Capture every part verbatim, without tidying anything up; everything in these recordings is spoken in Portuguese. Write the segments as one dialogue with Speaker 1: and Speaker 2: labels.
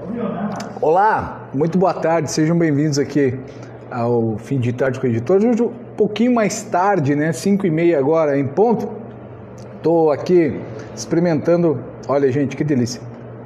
Speaker 1: Olá, muito boa tarde, sejam bem-vindos aqui ao Fim de Tarde com o Editor. Hoje um pouquinho mais tarde, né, cinco e meia agora em ponto, estou aqui experimentando, olha gente, que delícia.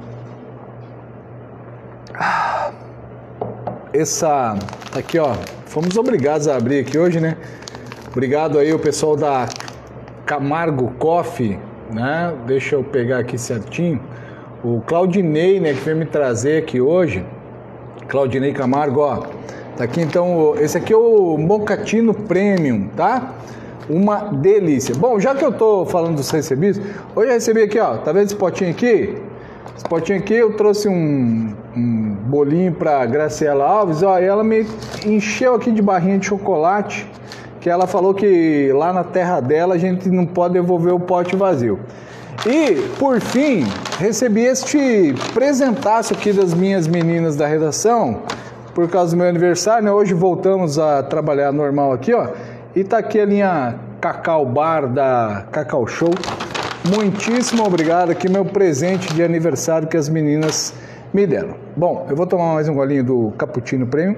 Speaker 1: Essa, aqui ó, fomos obrigados a abrir aqui hoje, né, obrigado aí o pessoal da Camargo Coffee, né, deixa eu pegar aqui certinho. O Claudinei, né, que veio me trazer aqui hoje, Claudinei Camargo, ó, tá aqui então, esse aqui é o Mocatino Premium, tá? Uma delícia. Bom, já que eu tô falando dos recebidos, hoje eu recebi aqui, ó, tá vendo esse potinho aqui? Esse potinho aqui eu trouxe um, um bolinho pra Graciela Alves, ó, e ela me encheu aqui de barrinha de chocolate, que ela falou que lá na terra dela a gente não pode devolver o pote vazio. E, por fim, recebi este presentaço aqui das minhas meninas da redação, por causa do meu aniversário, né? Hoje voltamos a trabalhar normal aqui, ó. E tá aqui a linha Cacau Bar da Cacau Show. Muitíssimo obrigado aqui, meu presente de aniversário que as meninas me deram. Bom, eu vou tomar mais um golinho do Cappuccino Premium.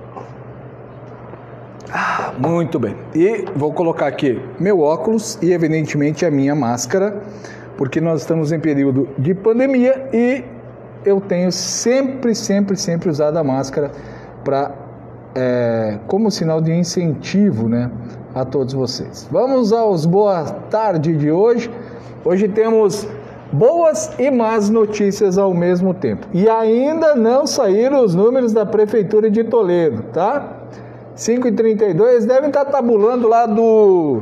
Speaker 1: Ah, muito bem. E vou colocar aqui meu óculos e, evidentemente, a minha máscara, porque nós estamos em período de pandemia e eu tenho sempre, sempre, sempre usado a máscara para é, como sinal de incentivo, né, a todos vocês. Vamos aos boa tarde de hoje. Hoje temos boas e más notícias ao mesmo tempo. E ainda não saíram os números da Prefeitura de Toledo, tá? cinco e trinta e dois, devem estar tabulando lá do...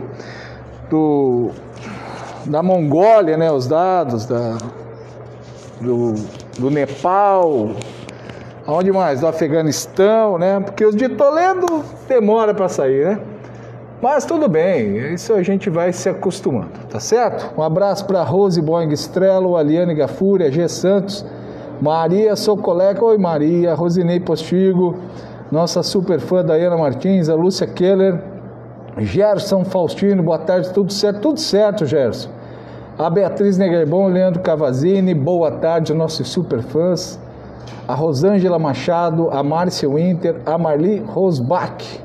Speaker 1: do da Mongólia, né, os dados da, do, do Nepal, aonde mais? Do Afeganistão, né, porque os de Toledo demora para sair, né, mas tudo bem, isso a gente vai se acostumando, tá certo? Um abraço para Rose Boing Estrelo, Aliane Gafúria, G Santos, Maria Socoleca, oi Maria, Rosinei Postigo, nossa super fã Daiana Martins, a Lúcia Keller, Gerson Faustino, boa tarde, tudo certo? Tudo certo, Gerson. A Beatriz Negerbon, Leandro Cavazini, boa tarde, nossos super fãs. A Rosângela Machado, a Márcia Winter, a Marli Rosbach.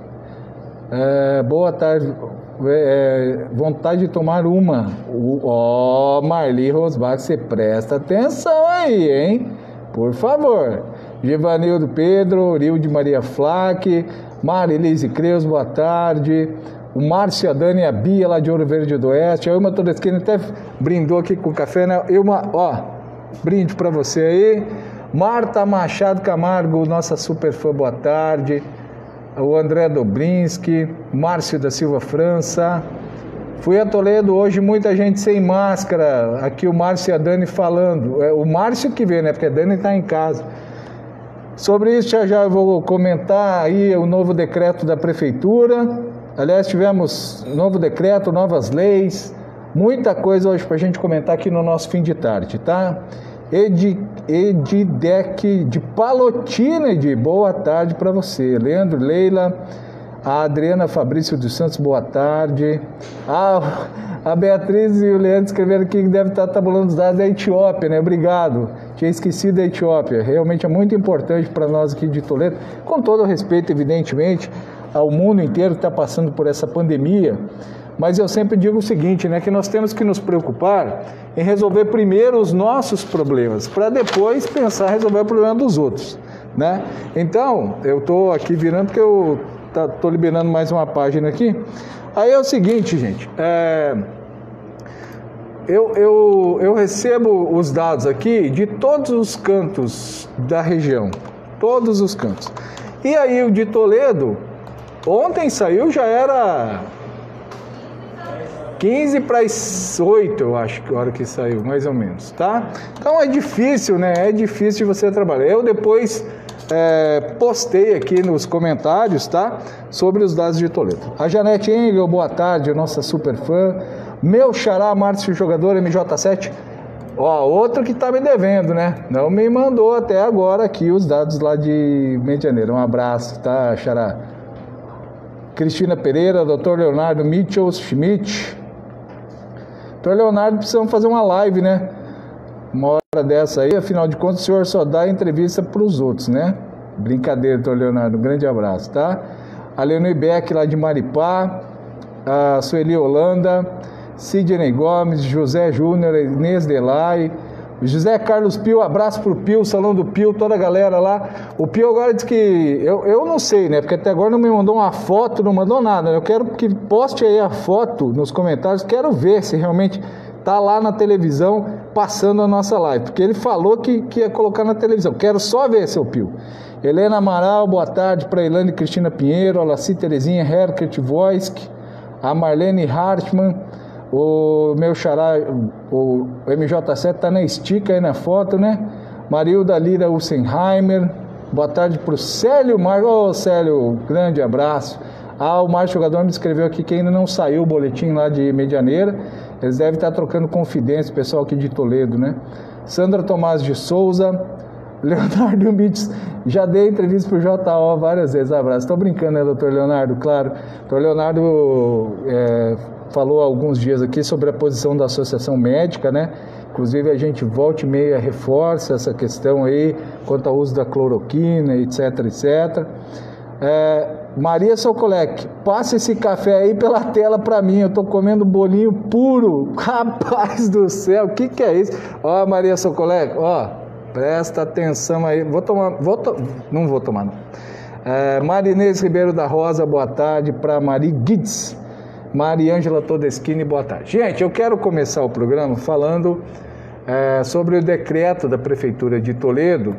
Speaker 1: É, boa tarde, é, vontade de tomar uma. Ó, oh, Marli Rosbach, você presta atenção aí, hein? Por favor. Givanildo Pedro, Urilde Maria Flack, Marilise Creus, boa tarde. O Márcio, a Dani e a Bia lá de Ouro Verde do Oeste. A Ilma Todesquina até brindou aqui com café, né? Ilma, ó, brinde pra você aí. Marta Machado Camargo, nossa super fã, boa tarde. O André Dobrinski, Márcio da Silva França. Fui a Toledo hoje, muita gente sem máscara. Aqui o Márcio e a Dani falando. É o Márcio que vê, né? Porque a Dani tá em casa. Sobre isso, já já eu vou comentar aí o novo decreto da Prefeitura. Aliás, tivemos novo decreto, novas leis, muita coisa hoje para a gente comentar aqui no nosso fim de tarde, tá? Ed, Edidec de Palotina, de boa tarde para você. Leandro Leila, a Adriana Fabrício dos Santos, boa tarde. Ah, a Beatriz e o Leandro escreveram aqui que deve estar tabulando os dados da Etiópia, né? Obrigado. Tinha esquecido da Etiópia. Realmente é muito importante para nós aqui de Toledo, com todo o respeito, evidentemente, ao mundo inteiro que está passando por essa pandemia, mas eu sempre digo o seguinte, né, que nós temos que nos preocupar em resolver primeiro os nossos problemas, para depois pensar em resolver o problema dos outros, né? Então, eu estou aqui virando porque eu estou liberando mais uma página aqui. Aí é o seguinte, gente, é, eu, eu, eu recebo os dados aqui de todos os cantos da região, todos os cantos. E aí o de Toledo, ontem saiu, já era quinze para as oito, eu acho, que a hora que saiu, mais ou menos, tá? Então é difícil, né? É difícil de você trabalhar. Eu depois é, postei aqui nos comentários, tá? Sobre os dados de Toledo. A Janete Engel, boa tarde, nossa super fã. Meu xará, Márcio Jogador, M J sete. Ó, outro que tá me devendo, né? Não me mandou até agora aqui os dados lá de Medianeira. Um abraço, tá, xará? Cristina Pereira, doutor Leonardo Mitchell Schmidt. doutor Leonardo, precisamos fazer uma live, né? Uma dessa aí, afinal de contas, o senhor só dá entrevista para os outros, né? Brincadeira, doutor Leonardo, um grande abraço, tá? A Leonir Beck, lá de Maripá, a Sueli Holanda, Sidney Gomes, José Júnior, Inês Delay, José Carlos Pio, abraço pro Pio, Salão do Pio, toda a galera lá. O Pio agora diz que, eu, eu não sei, né, porque até agora não me mandou uma foto, não mandou nada, eu quero que poste aí a foto nos comentários, quero ver se realmente tá lá na televisão passando a nossa live, porque ele falou que, que ia colocar na televisão, quero só ver, seu Pio. Helena Amaral, boa tarde para Ilane Cristina Pinheiro, a Laci Terezinha, Herkert Voisk, a Marlene Hartmann, o meu xará, o M J sete está na estica aí na foto, né? Marilda Lira Ulsenheimer, boa tarde para o Célio Marcos, ô oh, Célio, grande abraço. Ah, o Márcio Jogador me escreveu aqui que ainda não saiu o boletim lá de Medianeira, eles devem estar trocando confidência, pessoal aqui de Toledo, né? Sandra Tomás de Souza, Leonardo Mitz, já dei entrevista para o J O várias vezes, abraço. Estou brincando, né, doutor Leonardo? Claro, doutor Leonardo é, falou há alguns dias aqui sobre a posição da Associação Médica, né? Inclusive a gente volta e meia reforça essa questão aí quanto ao uso da cloroquina, etc, etcétera. É, Maria Sokolek, passa esse café aí pela tela para mim, eu tô comendo bolinho puro, rapaz do céu, o que que é isso? Ó, Maria Sokolek, ó, presta atenção aí, vou tomar, vou to... não vou tomar não. É, Marinês Ribeiro da Rosa, boa tarde, para Mari Guides. Mariângela Todeschini, boa tarde. Gente, eu quero começar o programa falando é, sobre o decreto da Prefeitura de Toledo,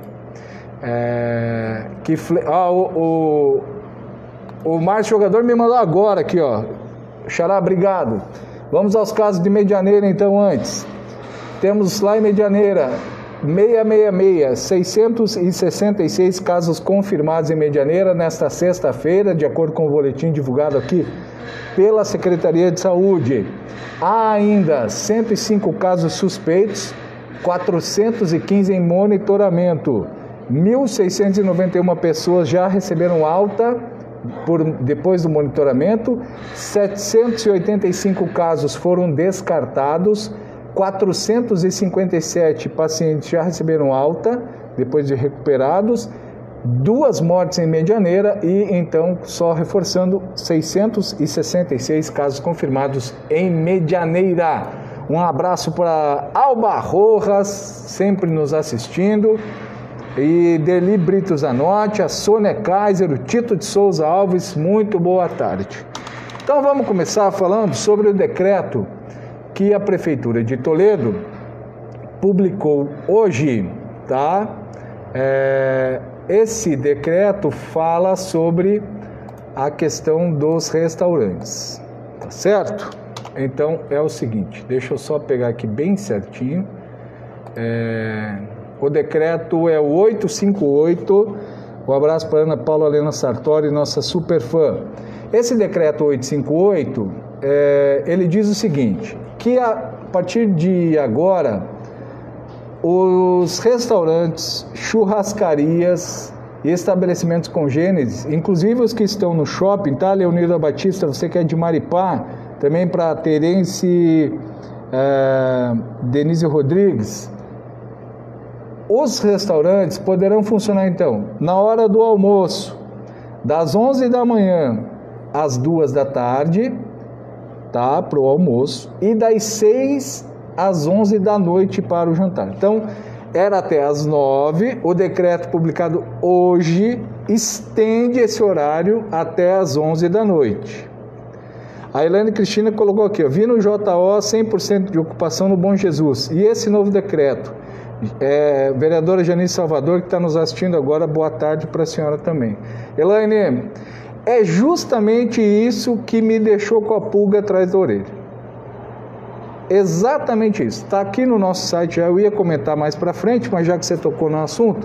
Speaker 1: é, que ah, o, o, o Márcio Jogador me mandou agora aqui, ó. Xará, obrigado. Vamos aos casos de Medianeira, então, antes. Temos lá em Medianeira, seiscentos e sessenta e seis, seiscentos e sessenta e seis casos confirmados em Medianeira nesta sexta-feira, de acordo com o boletim divulgado aqui pela Secretaria de Saúde. Há ainda cento e cinco casos suspeitos, quatrocentos e quinze em monitoramento. mil seiscentos e noventa e uma pessoas já receberam alta por, depois do monitoramento, setecentos e oitenta e cinco casos foram descartados, quatrocentos e cinquenta e sete pacientes já receberam alta depois de recuperados, duas mortes em Medianeira e, então, só reforçando, seiscentos e sessenta e seis casos confirmados em Medianeira. Um abraço para Alba Rojas, sempre nos assistindo, e Deli Brito Zanotti, a Sônia Kaiser, o Tito de Souza Alves, muito boa tarde. Então vamos começar falando sobre o decreto que a Prefeitura de Toledo publicou hoje, tá? É... Esse decreto fala sobre a questão dos restaurantes, tá certo? Então é o seguinte, deixa eu só pegar aqui bem certinho. É, o decreto é o oitocentos e cinquenta e oito. Um abraço para Ana Paula Helena Sartori, nossa super fã. Esse decreto oitocentos e cinquenta e oito, é, ele diz o seguinte, que a partir de agora os restaurantes, churrascarias e estabelecimentos congêneres, inclusive os que estão no shopping, tá, Leonilda Batista, você que é de Maripá, também para Terence é, Denise Rodrigues, os restaurantes poderão funcionar então na hora do almoço, das onze da manhã às duas da tarde, tá, para o almoço, e das seis às onze da noite para o jantar. Então, era até às nove, o decreto publicado hoje estende esse horário até às onze da noite. A Helene Cristina colocou aqui, ó, vi no J O cem por cento de ocupação no Bom Jesus. E esse novo decreto, é, vereadora Janice Salvador, que está nos assistindo agora, boa tarde para a senhora também. Elaine, é justamente isso que me deixou com a pulga atrás da orelha. Exatamente isso, está aqui no nosso site, eu ia comentar mais para frente, mas já que você tocou no assunto,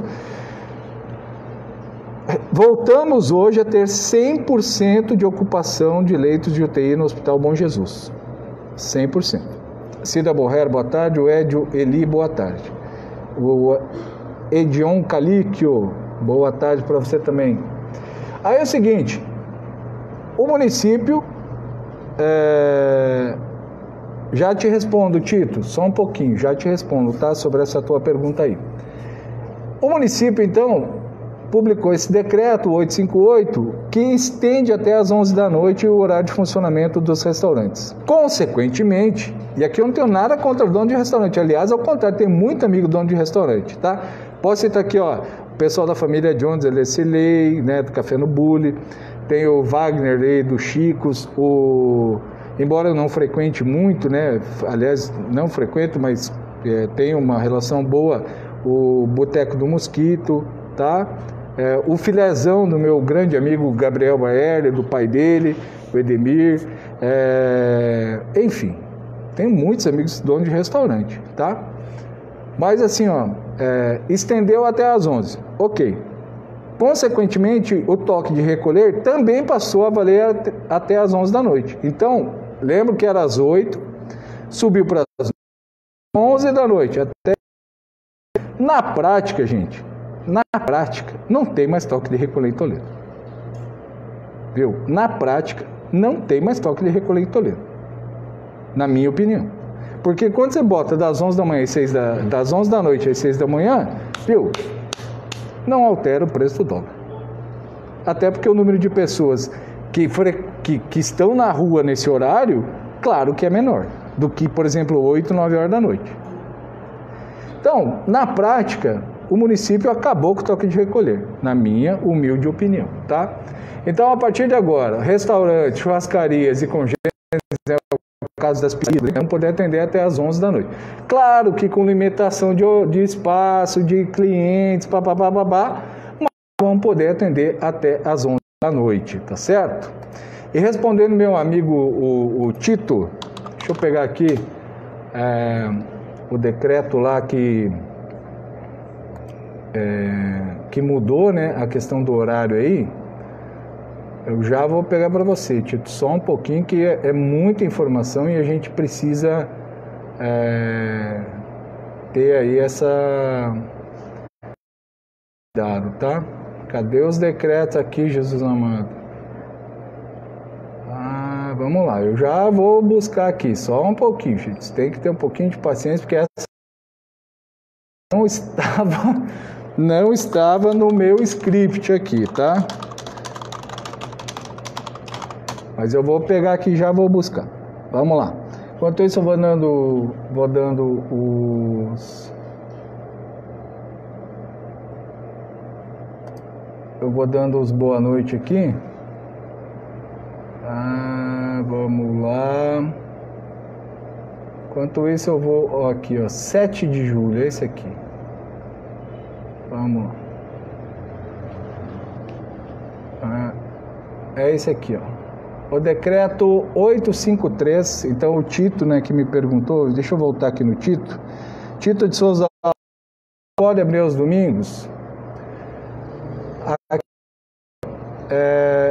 Speaker 1: voltamos hoje a ter cem por cento de ocupação de leitos de U T I no Hospital Bom Jesus, cem por cento. Cida Borrer, boa tarde, o Edio Eli, boa tarde. O Edion Calíquio, boa tarde para você também. Aí é o seguinte, o município é, já te respondo, Tito, só um pouquinho, já te respondo, tá? Sobre essa tua pergunta aí. O município, então, publicou esse decreto oitocentos e cinquenta e oito, que estende até às onze da noite o horário de funcionamento dos restaurantes. Consequentemente, e aqui eu não tenho nada contra o dono de restaurante, aliás, ao contrário, tem muito amigo dono de restaurante, tá? Posso citar aqui, ó, o pessoal da família Jones, Elecilei, né, do Café no Bully, tem o Wagner aí, do Chicos, o... embora eu não frequente muito, né, aliás, não frequento, mas é, tenho uma relação boa, o Boteco do Mosquito, tá? É, o filezão do meu grande amigo Gabriel Baerle, do pai dele, o Edemir, é, enfim, tenho muitos amigos donos de restaurante, tá? Mas assim, ó, é, estendeu até às onze, ok. Consequentemente, o toque de recolher também passou a valer até, até às onze da noite. Então, lembro que era às oito, subiu para as onze da noite. Até... Na prática, gente, na prática, não tem mais toque de recolher em Toledo. Viu? Na prática, não tem mais toque de recolher em Toledo. Na minha opinião. Porque quando você bota das onze da manhã às seis da, das onze da noite às seis da manhã, viu? Não altera o preço do dólar. Até porque o número de pessoas que, que, que estão na rua nesse horário, claro que é menor do que, por exemplo, oito, nove horas da noite. Então, na prática, o município acabou com o toque de recolher, na minha humilde opinião, tá? Então, a partir de agora, restaurantes, churrascarias e congêneres, é o caso das pizzas, vão poder atender até às onze da noite. Claro que com limitação de, de espaço, de clientes, papapá, mas vão poder atender até às onze da noite, tá certo? E respondendo meu amigo o, o Tito, deixa eu pegar aqui é, o decreto lá que... É, que mudou, né, a questão do horário aí, eu já vou pegar para você, Tito, só um pouquinho, que é, é muita informação e a gente precisa é, ter aí essa... Cuidado, tá? Cadê os decretos aqui, Jesus amado? Ah, vamos lá, eu já vou buscar aqui, só um pouquinho, gente, você tem que ter um pouquinho de paciência, porque essa não estava... não estava no meu script aqui, tá? Mas eu vou pegar aqui e já vou buscar. Vamos lá. Enquanto isso eu vou dando, vou dando os... Eu vou dando os boa noite aqui. Ah, vamos lá. Enquanto isso eu vou... Ó, aqui, ó, sete de julho, esse aqui. Vamos lá. Ah, é esse aqui, ó. O decreto oitocentos e cinquenta e três, então o Tito, né, que me perguntou, deixa eu voltar aqui no Tito. Tito de Souza, pode abrir aos domingos? Aqui, é,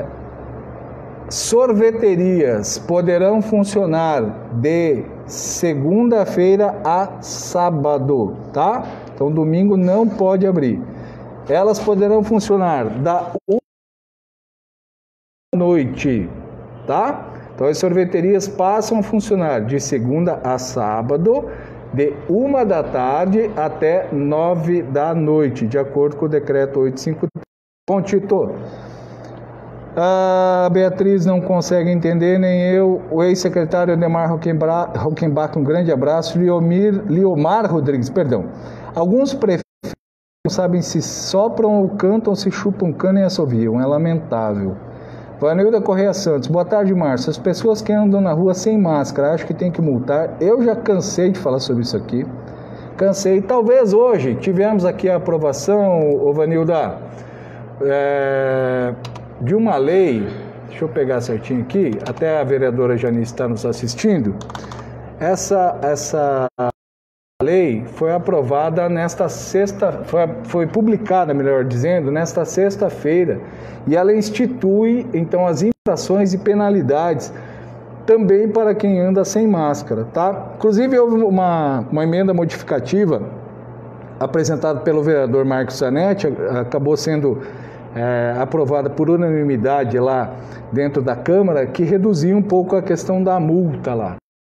Speaker 1: sorveterias poderão funcionar de segunda-feira a sábado, tá? Então, domingo não pode abrir. Elas poderão funcionar da uma da noite, tá? Então, as sorveterias passam a funcionar de segunda a sábado, de uma da tarde até nove da noite, de acordo com o decreto oitocentos e cinquenta e três. Bom, Tito, a Beatriz não consegue entender, nem eu. O ex-secretário Ademar Rockenbach, um grande abraço. Liomir, Liomar Rodrigues, perdão. Alguns prefeitos não sabem se sopram ou cantam, se chupam cana e assoviam. É lamentável. Vanilda Correia Santos, boa tarde, Márcio. As pessoas que andam na rua sem máscara, acho que tem que multar. Eu já cansei de falar sobre isso aqui. Cansei. Talvez hoje tivemos aqui a aprovação, ô Vanilda, é, de uma lei, deixa eu pegar certinho aqui, até a vereadora Janice está nos assistindo. Essa, essa lei foi aprovada nesta sexta, foi, foi publicada, melhor dizendo, nesta sexta-feira, e ela institui, então, as infrações e penalidades também para quem anda sem máscara, tá? Inclusive, houve uma, uma emenda modificativa apresentada pelo vereador Marcos Zanetti, acabou sendo é, aprovada por unanimidade lá dentro da Câmara, que reduzia um pouco a questão da multa lá.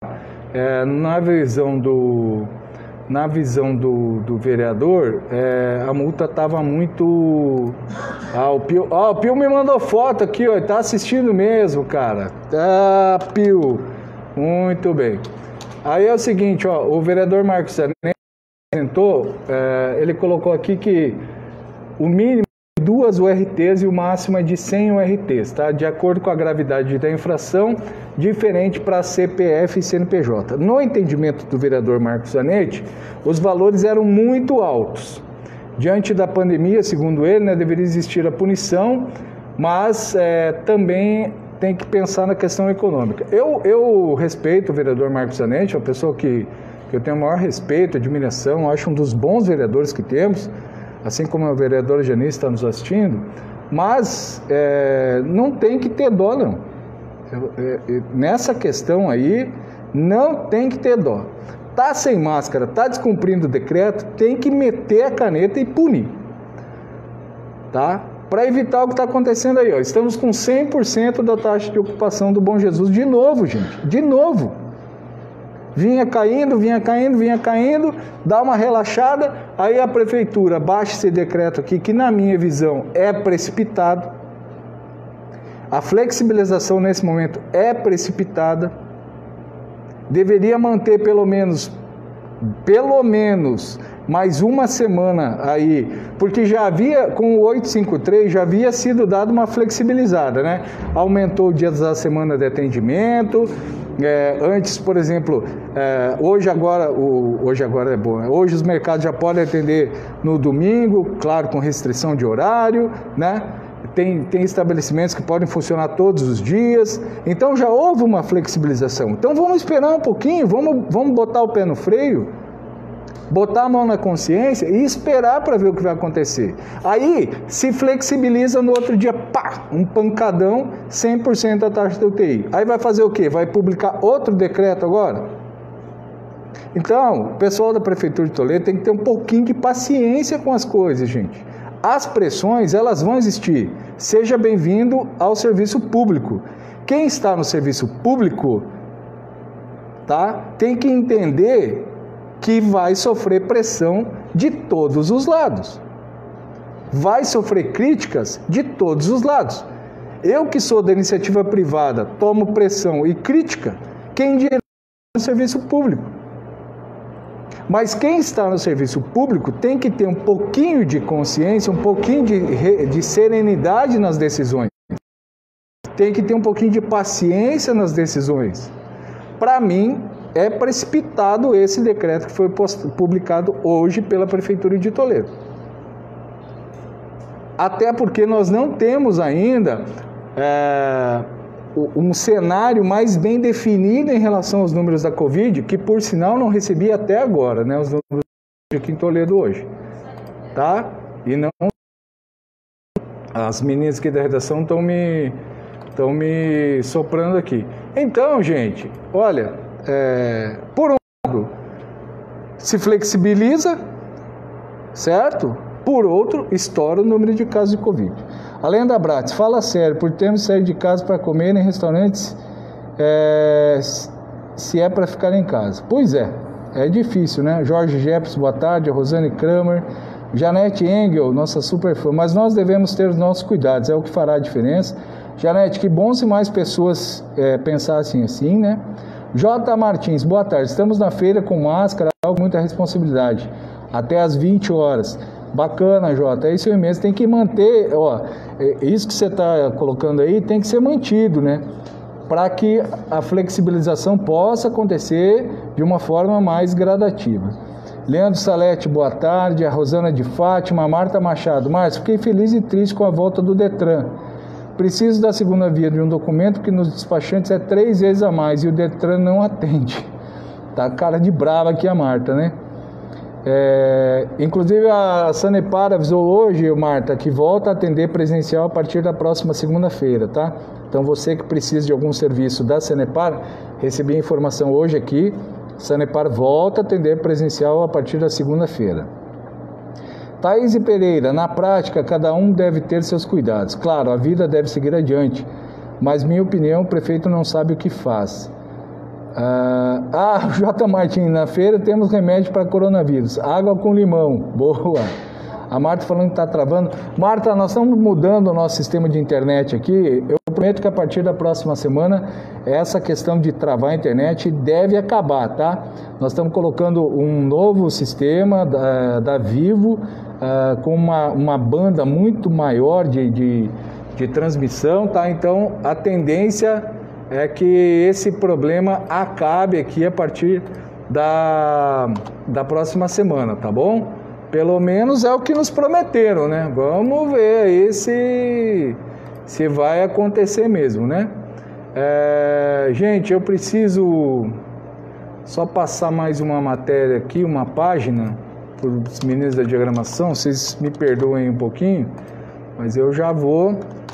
Speaker 1: é, na visão do, na visão do, do vereador, é, a multa estava muito... Ah, o Pio, ah, o Pio me mandou foto aqui, ó, tá assistindo mesmo, cara. Ah, Pio, muito bem. Aí é o seguinte, ó, o vereador Marcos Zanetti apresentou, é, ele colocou aqui que o mínimo é duas U R Ts e o máximo é de cem U R Ts, tá? De acordo com a gravidade da infração, diferente para C P F e C N P J. No entendimento do vereador Marcos Zanetti, os valores eram muito altos. Diante da pandemia, segundo ele, né, deveria existir a punição, mas é, também tem que pensar na questão econômica. Eu, eu respeito o vereador Marcos Zanetti, é uma pessoa que, que eu tenho o maior respeito, admiração, acho um dos bons vereadores que temos, assim como a vereadora Janice está nos assistindo, mas é, não tem que ter dó, não. É, é, nessa questão aí, não tem que ter dó. Tá sem máscara, tá descumprindo o decreto, tem que meter a caneta e punir, tá? Para evitar o que está acontecendo aí, ó. Estamos com cem por cento da taxa de ocupação do Bom Jesus de novo, gente, de novo. Vinha caindo, vinha caindo, vinha caindo, dá uma relaxada, aí a prefeitura baixa esse decreto aqui, que na minha visão é precipitado. A flexibilização nesse momento é precipitada. Deveria manter pelo menos, pelo menos, mais uma semana aí, porque já havia, com o oitocentos e cinquenta e três, já havia sido dado uma flexibilizada, né? Aumentou o dia da semana de atendimento, é, antes, por exemplo, é, hoje agora, o, hoje agora é bom, né? Hoje os mercados já podem atender no domingo, claro, com restrição de horário, né? Tem, tem estabelecimentos que podem funcionar todos os dias, então já houve uma flexibilização. Então vamos esperar um pouquinho, vamos, vamos botar o pé no freio, botar a mão na consciência e esperar para ver o que vai acontecer. Aí se flexibiliza no outro dia, pá, um pancadão, cem por cento da taxa da U T I. Aí vai fazer o quê? Vai publicar outro decreto agora? Então, o pessoal da Prefeitura de Toledo tem que ter um pouquinho de paciência com as coisas, gente. As pressões, elas vão existir. Seja bem-vindo ao serviço público. Quem está no serviço público, tá, tem que entender que vai sofrer pressão de todos os lados. Vai sofrer críticas de todos os lados. Eu que sou da iniciativa privada, tomo pressão e crítica, quem dirá no serviço público? Mas quem está no serviço público tem que ter um pouquinho de consciência, um pouquinho de, de serenidade nas decisões. Tem que ter um pouquinho de paciência nas decisões. Para mim, é precipitado esse decreto que foi post, publicado hoje pela Prefeitura de Toledo. Até porque nós não temos ainda é, um cenário mais bem definido em relação aos números da Covid, que por sinal não recebi até agora, né, os números aqui em Toledo hoje, tá? E não, as meninas aqui da redação estão me, estão me soprando aqui. Então, gente, olha, é, por um lado, se flexibiliza, certo? Por outro, estoura o número de casos de Covid. Além da Bratis, fala sério, por termos saído de casa para comer em restaurantes, é, se é para ficar em casa. Pois é, é difícil, né? Jorge Jefferson, boa tarde, a Rosane Kramer, Janete Engel, nossa super fã, mas nós devemos ter os nossos cuidados, é o que fará a diferença. Janete, que bom se mais pessoas é, pensassem assim, né? J. Martins, boa tarde, estamos na feira com máscara, algo muita responsabilidade, até às vinte horas. Bacana, Jota, é isso aí mesmo, tem que manter, ó, isso que você está colocando aí tem que ser mantido, né? Para que a flexibilização possa acontecer de uma forma mais gradativa. Leandro Salete, boa tarde, a Rosana de Fátima, a Marta Machado. Márcio, fiquei feliz e triste com a volta do Detran. Preciso da segunda via de um documento que nos despachantes é três vezes a mais e o Detran não atende. Tá cara de brava aqui a Marta, né? É, inclusive a Sanepar avisou hoje, Marta, que volta a atender presencial a partir da próxima segunda-feira, tá? Então você que precisa de algum serviço da Sanepar, recebi a informação hoje aqui, Sanepar volta a atender presencial a partir da segunda-feira. Thaís Pereira, na prática cada um deve ter seus cuidados, claro, a vida deve seguir adiante, mas minha opinião, o prefeito não sabe o que faz. Ah, ah, J. Martins, na feira temos remédio para coronavírus, água com limão, boa. A Marta falando que está travando. Marta, nós estamos mudando o nosso sistema de internet aqui. Eu prometo que a partir da próxima semana, essa questão de travar a internet deve acabar, tá? Nós estamos colocando um novo sistema da, da Vivo, uh, com uma, uma banda muito maior de, de, de transmissão, tá? Então, a tendência é que esse problema acabe aqui a partir da, da próxima semana, tá bom? Pelo menos é o que nos prometeram, né? Vamos ver aí se, se vai acontecer mesmo, né? É, gente, eu preciso só passar mais uma matéria aqui, uma página, para os meninos da diagramação. Vocês me perdoem um pouquinho, mas eu já vou,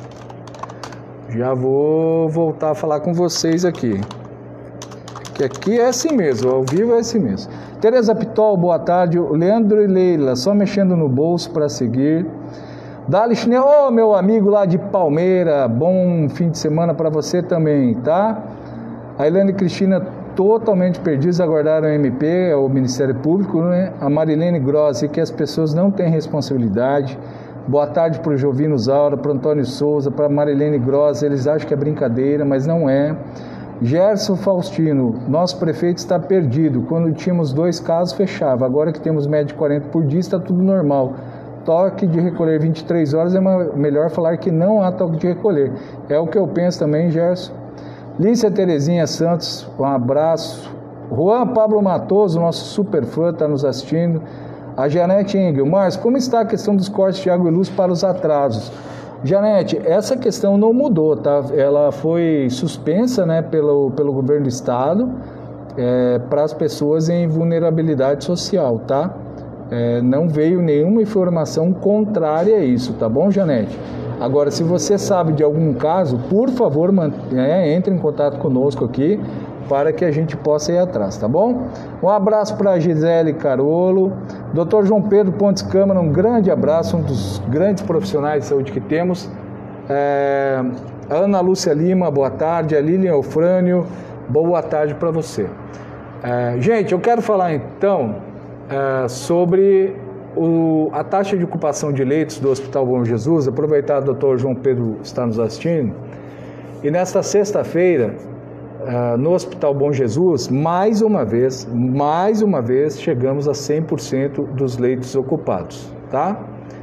Speaker 1: já vou voltar a falar com vocês aqui. Que aqui é assim mesmo, ao vivo é assim mesmo. Tereza Pitol, boa tarde. Leandro e Leila, só mexendo no bolso para seguir. Dali Chinel, oh, meu amigo lá de Palmeira, bom fim de semana para você também, tá? A Helene Cristina, totalmente perdidos, aguardaram o M P, o Ministério Público, né? A Marilene Grossi, que as pessoas não têm responsabilidade. Boa tarde para o Jovino Zaura, para o Antônio Souza, para a Marilene Grossi, eles acham que é brincadeira, mas não é. Gerson Faustino, nosso prefeito está perdido. Quando tínhamos dois casos, fechava. Agora que temos média de quarenta por dia, está tudo normal. Toque de recolher vinte e três horas, é melhor falar que não há toque de recolher. É o que eu penso também, Gerson. Lícia Terezinha Santos, um abraço. Juan Pablo Matoso, nosso super fã, está nos assistindo. A Janete Engel, Márcio, como está a questão dos cortes de água e luz para os atrasos? Janete, essa questão não mudou, tá? Ela foi suspensa, né, pelo, pelo governo do estado é, para as pessoas em vulnerabilidade social, tá? É, não veio nenhuma informação contrária a isso, tá bom, Janete? Agora, se você sabe de algum caso, por favor, é, entre em contato conosco aqui para que a gente possa ir atrás, tá bom? Um abraço para a Gisele Carolo, doutor João Pedro Pontes Câmara, um grande abraço, um dos grandes profissionais de saúde que temos. É, Ana Lúcia Lima, boa tarde. A Lilian Eufrânio, boa tarde para você. É, gente, eu quero falar então é, sobre o, a taxa de ocupação de leitos do Hospital Bom Jesus, aproveitar que o doutor João Pedro está nos assistindo, e nesta sexta-feira, Uh, no Hospital Bom Jesus, mais uma vez, mais uma vez, chegamos a cem por cento dos leitos ocupados, tá?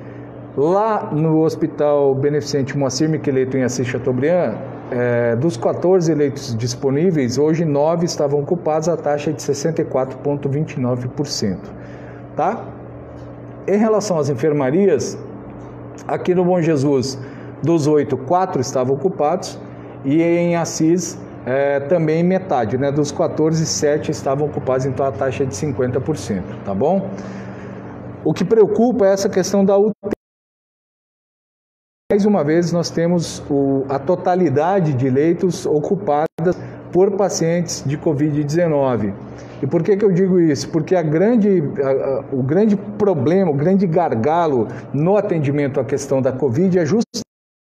Speaker 1: Lá no Hospital Beneficente Moacir Miqueleto em Assis Chateaubriand, é, dos quatorze leitos disponíveis, hoje nove estavam ocupados, a taxa é de sessenta e quatro vírgula vinte e nove por cento, tá? Em relação às enfermarias, aqui no Bom Jesus, dos oito, quatro estavam ocupados, e em Assis, É, também metade, né? Dos quatorze, sete estavam ocupados, então a taxa é de cinquenta por cento, tá bom? O que preocupa é essa questão da U T I. Mais uma vez, nós temos o, a totalidade de leitos ocupadas por pacientes de covid dezenove. E por que que eu digo isso? Porque a grande, a, a, o grande problema, o grande gargalo no atendimento à questão da Covid é justamente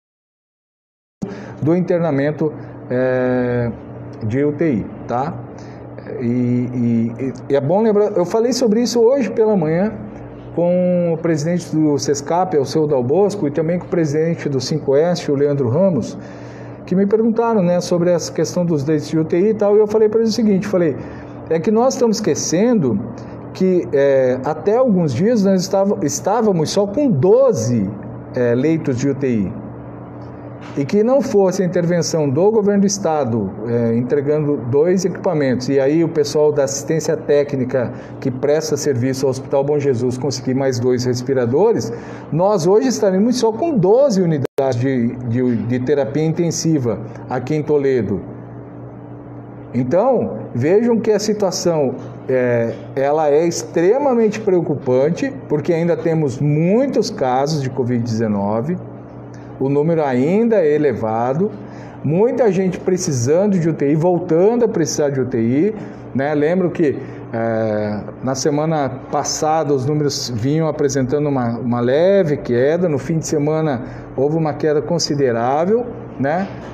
Speaker 1: do internamento É, de U T I, tá? E, e, e é bom lembrar, eu falei sobre isso hoje pela manhã com o presidente do SESCAP, o seu Dal Bosco, e também com o presidente do cinco S, o Leandro Ramos, que me perguntaram, né, sobre essa questão dos leitos de U T I e tal, e eu falei para eles o seguinte, falei, é que nós estamos esquecendo que é, até alguns dias nós estávamos só com doze é, leitos de U T I. E que não fosse a intervenção do governo do estado é, entregando dois equipamentos e aí o pessoal da assistência técnica que presta serviço ao Hospital Bom Jesus conseguir mais dois respiradores, nós hoje estaremos só com doze unidades de, de, de terapia intensiva aqui em Toledo. Então, vejam que a situação é, ela é extremamente preocupante, porque ainda temos muitos casos de covid dezenove, o número ainda é elevado, muita gente precisando de U T I, voltando a precisar de U T I, né? Lembro que é, na semana passada os números vinham apresentando uma, uma leve queda, no fim de semana houve uma queda considerável, né?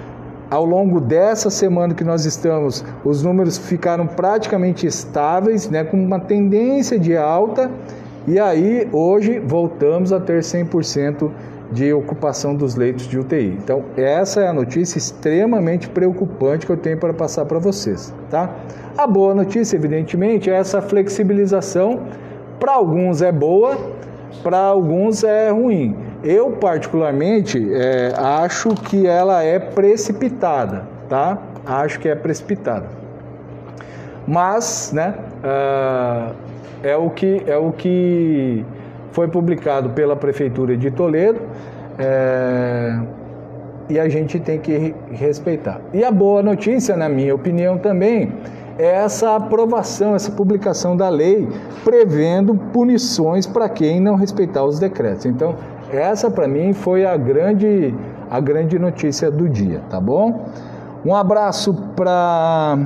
Speaker 1: ao longo dessa semana que nós estamos, os números ficaram praticamente estáveis, né, com uma tendência de alta, e aí hoje voltamos a ter cem por cento de ocupação dos leitos de U T I. Então, essa é a notícia extremamente preocupante que eu tenho para passar para vocês, tá? A boa notícia, evidentemente, é essa flexibilização. Para alguns é boa, para alguns é ruim. Eu, particularmente, é, acho que ela é precipitada, tá? Acho que é precipitada. Mas, né, uh, é o que, é o que foi publicado pela Prefeitura de Toledo, é, e a gente tem que respeitar. E a boa notícia, na minha opinião também, é essa aprovação, essa publicação da lei prevendo punições para quem não respeitar os decretos. Então, essa para mim foi a grande, a grande notícia do dia, tá bom? Um abraço para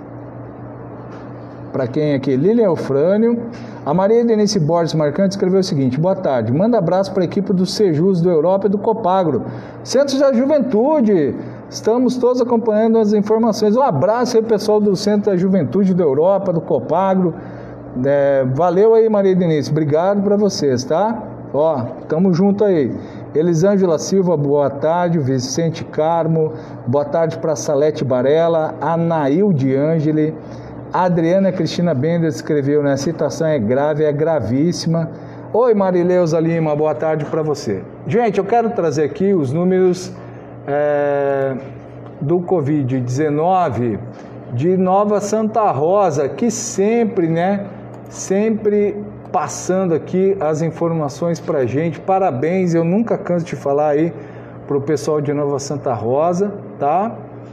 Speaker 1: para quem aqui? Lilian Eufrânio. A Maria Denise Borges Marcante escreveu o seguinte: boa tarde, manda abraço para a equipe do Sejus, do Europa e do Copagro, Centros da Juventude. Estamos todos acompanhando as informações. Um abraço aí, pessoal do Centro da Juventude da Europa, do Copagro. É, valeu aí, Maria Denise. Obrigado para vocês, tá? Ó, tamo junto aí. Elisângela Silva, boa tarde. Vicente Carmo, boa tarde para Salete Barella. Anailde Ângeli. Adriana Cristina Bender escreveu, né? A situação é grave, é gravíssima. Oi, Marileuza Lima, boa tarde para você. Gente, eu quero trazer aqui os números é, do covid dezenove de Nova Santa Rosa, que sempre, né? Sempre passando aqui as informações para a gente. Parabéns, eu nunca canso de falar aí para o pessoal de Nova Santa Rosa, tá?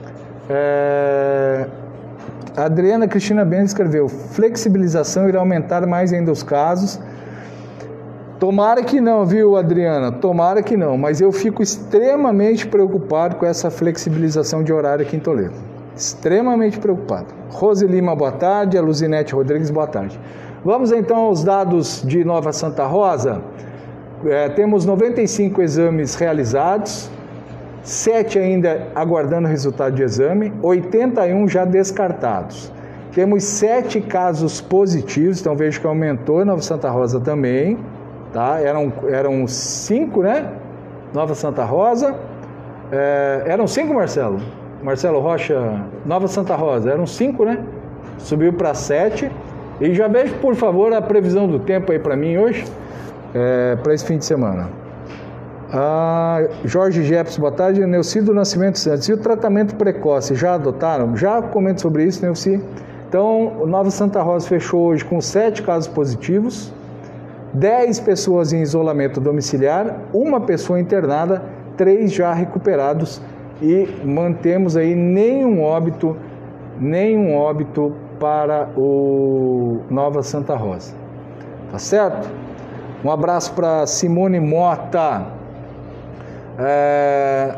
Speaker 1: É... A Adriana Cristina Bender escreveu: flexibilização irá aumentar mais ainda os casos. Tomara que não, viu, Adriana? Tomara que não, mas eu fico extremamente preocupado com essa flexibilização de horário aqui em Toledo. Extremamente preocupado. Rose Lima, boa tarde. A Luzinete Rodrigues, boa tarde. Vamos então aos dados de Nova Santa Rosa. É, temos noventa e cinco exames realizados, sete ainda aguardando resultado de exame, oitenta e um já descartados. Temos sete casos positivos, então vejo que aumentou em Nova Santa Rosa também, tá? Eram, eram cinco, né? Nova Santa Rosa, é, eram cinco, Marcelo? Marcelo Rocha, Nova Santa Rosa, eram cinco, né? Subiu para sete. E já vejo, por favor, a previsão do tempo aí para mim hoje, é, para esse fim de semana. Ah, Jorge Jefferson, boa tarde. Neuci do Nascimento Santos. E o tratamento precoce, já adotaram? Já comento sobre isso, Neuci. Então, Nova Santa Rosa fechou hoje com sete casos positivos, dez pessoas em isolamento domiciliar, uma pessoa internada, três já recuperados e mantemos aí nenhum óbito, nenhum óbito para o Nova Santa Rosa. Tá certo? Um abraço para Simone Mota. É...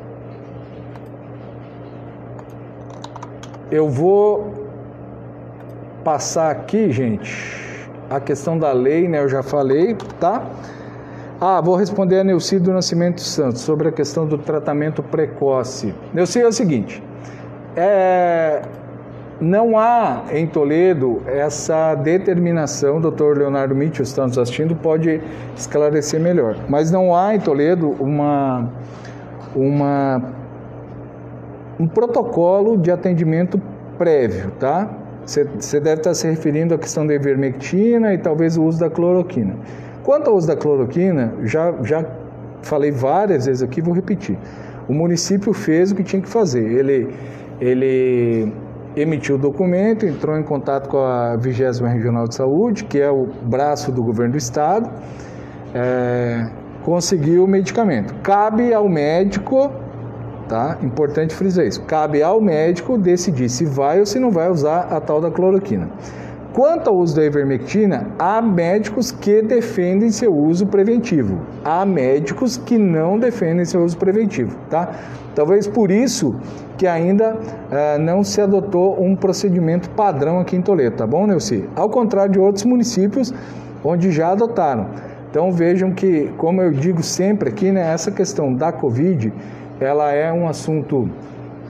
Speaker 1: Eu vou passar aqui, gente, a questão da lei, né? Eu já falei, tá? Ah, vou responder a Neuci do Nascimento Santos sobre a questão do tratamento precoce. Neuci, é o seguinte, é... não há em Toledo essa determinação, o doutor Leonardo Mitchell está nos assistindo, pode esclarecer melhor, mas não há em Toledo uma, uma, um protocolo de atendimento prévio, tá? Você deve estar se referindo à questão da ivermectina e talvez o uso da cloroquina. Quanto ao uso da cloroquina, já, já falei várias vezes aqui, vou repetir. O município fez o que tinha que fazer, ele... ele emitiu o documento, entrou em contato com a vigésima Regional de Saúde, que é o braço do governo do estado, é, conseguiu o medicamento. Cabe ao médico, tá? Importante frisar isso, cabe ao médico decidir se vai ou se não vai usar a tal da cloroquina. Quanto ao uso da ivermectina, há médicos que defendem seu uso preventivo, há médicos que não defendem seu uso preventivo, tá? Talvez por isso que ainda uh, não se adotou um procedimento padrão aqui em Toledo, tá bom, Neuci? Ao contrário de outros municípios onde já adotaram. Então vejam que, como eu digo sempre aqui, né, essa questão da Covid, ela é um assunto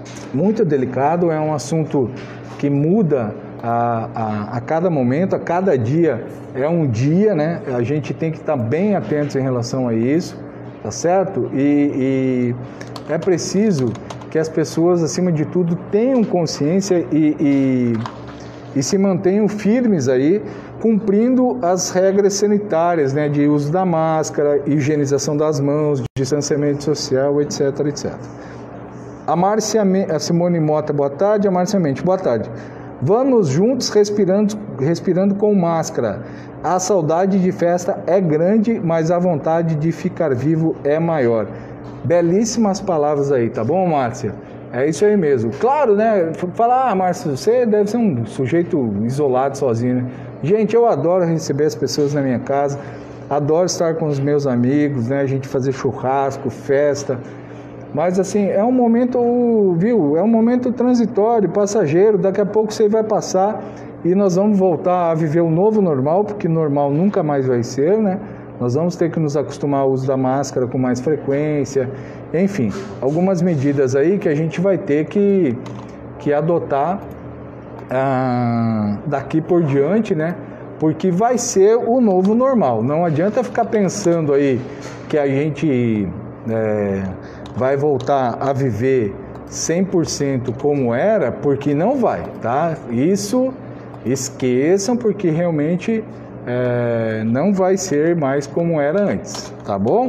Speaker 1: muito delicado, é um assunto que muda a, a, a cada momento, a cada dia é um dia, né? A gente tem que estar bem atentos em relação a isso, tá certo? E, e é preciso que as pessoas, acima de tudo, tenham consciência e, e, e se mantenham firmes aí, cumprindo as regras sanitárias, né, de uso da máscara, higienização das mãos, distanciamento social, etc, etcétera. A Márcia, a Simone Mota, boa tarde. A Márcia Mente, boa tarde. Vamos juntos respirando, respirando com máscara. A saudade de festa é grande, mas a vontade de ficar vivo é maior. Belíssimas palavras aí, tá bom, Márcia? É isso aí mesmo. Claro, né? Falar, ah, Márcio, você deve ser um sujeito isolado, sozinho, né? Gente, eu adoro receber as pessoas na minha casa, adoro estar com os meus amigos, né? A gente fazer churrasco, festa. Mas, assim, é um momento, viu? É um momento transitório, passageiro. Daqui a pouco você vai passar e nós vamos voltar a viver o novo normal, porque normal nunca mais vai ser, né? Nós vamos ter que nos acostumar ao uso da máscara com mais frequência, enfim, algumas medidas aí que a gente vai ter que, que adotar ah, daqui por diante, né? Porque vai ser o novo normal. Não adianta ficar pensando aí que a gente é, vai voltar a viver cem por cento como era, porque não vai, tá? Isso esqueçam, porque realmente... É, não vai ser mais como era antes, tá bom?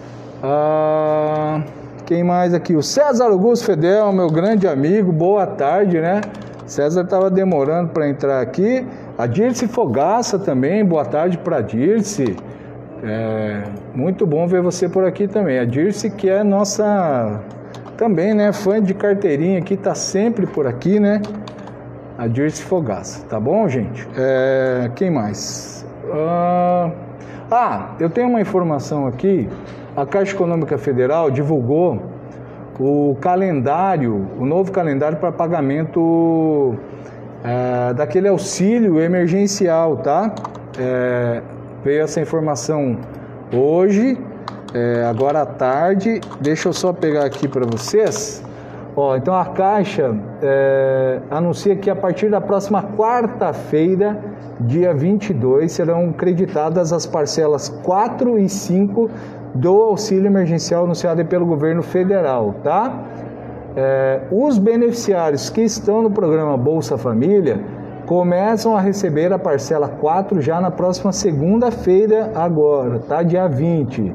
Speaker 1: Ah, quem mais aqui? O César Augusto Fedel, meu grande amigo, boa tarde, né? César estava demorando para entrar aqui. A Dirce Fogaça também, boa tarde para a Dirce. É, muito bom ver você por aqui também. A Dirce, que é nossa também, né? Fã de carteirinha aqui, tá sempre por aqui, né? A Dirce Fogaça, tá bom, gente? É, quem mais? Uh, ah, eu tenho uma informação aqui. A Caixa Econômica Federal divulgou o calendário, o novo calendário para pagamento é, daquele auxílio emergencial, tá? É, veio essa informação hoje, é, agora à tarde. Deixa eu só pegar aqui para vocês. Ó, então a Caixa é, anuncia que a partir da próxima quarta-feira, dia vinte e dois, serão creditadas as parcelas quatro e cinco do auxílio emergencial anunciado pelo governo federal, tá? É, os beneficiários que estão no programa Bolsa Família começam a receber a parcela quatro já na próxima segunda-feira agora, tá? Dia vinte.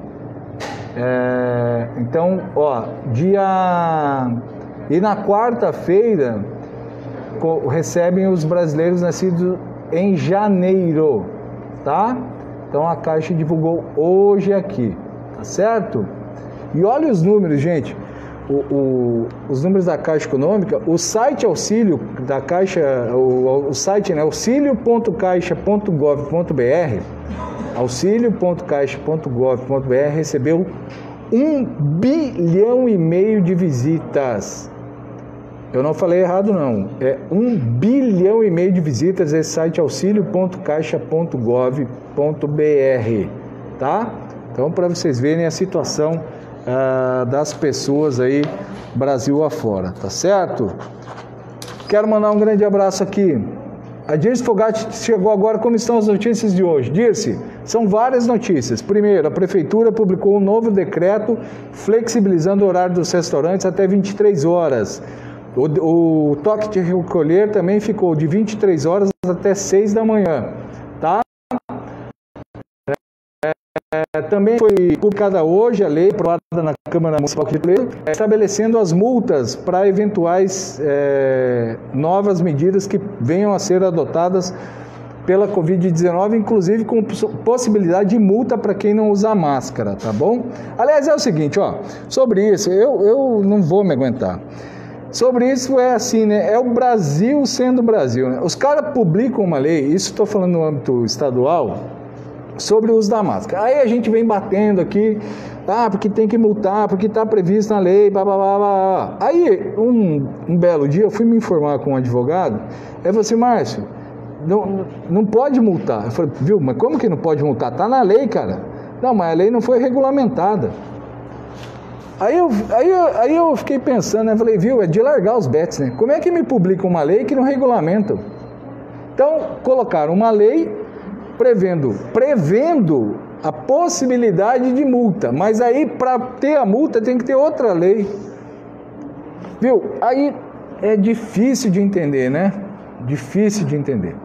Speaker 1: É, então, ó, dia... E na quarta-feira recebem os brasileiros nascidos em janeiro, tá? Então a Caixa divulgou hoje aqui, tá certo? E olha os números, gente, o, o, os números da Caixa Econômica, o site auxílio da Caixa, o, o site, né, auxílio ponto caixa ponto gov ponto br, auxílio ponto caixa ponto gov ponto br recebeu um bilhão e meio de visitas. Eu não falei errado, não. É um bilhão e meio de visitas esse site auxílio ponto caixa ponto gov ponto br, tá? Então, para vocês verem a situação ah, das pessoas aí, Brasil afora, tá certo? Quero mandar um grande abraço aqui. A Dirce Fogatti chegou agora. Como estão as notícias de hoje? Dirce, são várias notícias. Primeiro, a Prefeitura publicou um novo decreto flexibilizando o horário dos restaurantes até vinte e três horas. O, o toque de recolher também ficou de vinte e três horas até seis da manhã, tá? É, também foi publicada hoje a lei aprovada na Câmara Municipal de Rio, estabelecendo as multas para eventuais é, novas medidas que venham a ser adotadas pela covid dezenove, inclusive com possibilidade de multa para quem não usa máscara, tá bom? Aliás, é o seguinte, ó, sobre isso, eu, eu não vou me aguentar. Sobre isso é assim, né? É o Brasil sendo Brasil, né? Os caras publicam uma lei, isso estou falando no âmbito estadual, sobre o uso da máscara. Aí a gente vem batendo aqui, ah, porque tem que multar, porque está previsto na lei, blá, blá, blá, blá. Aí, um, um belo dia, eu fui me informar com um advogado, aí eu falei assim, Márcio, não, não pode multar. Eu falei, viu, mas como que não pode multar? Está na lei, cara. Não, mas a lei não foi regulamentada. Aí eu, aí, eu, aí eu fiquei pensando, né? Falei, viu, é de largar os bets, né? Como é que me publica uma lei que não regulamenta? Então, colocaram uma lei prevendo, prevendo a possibilidade de multa, mas aí para ter a multa tem que ter outra lei. Viu? Aí é difícil de entender, né? Difícil de entender.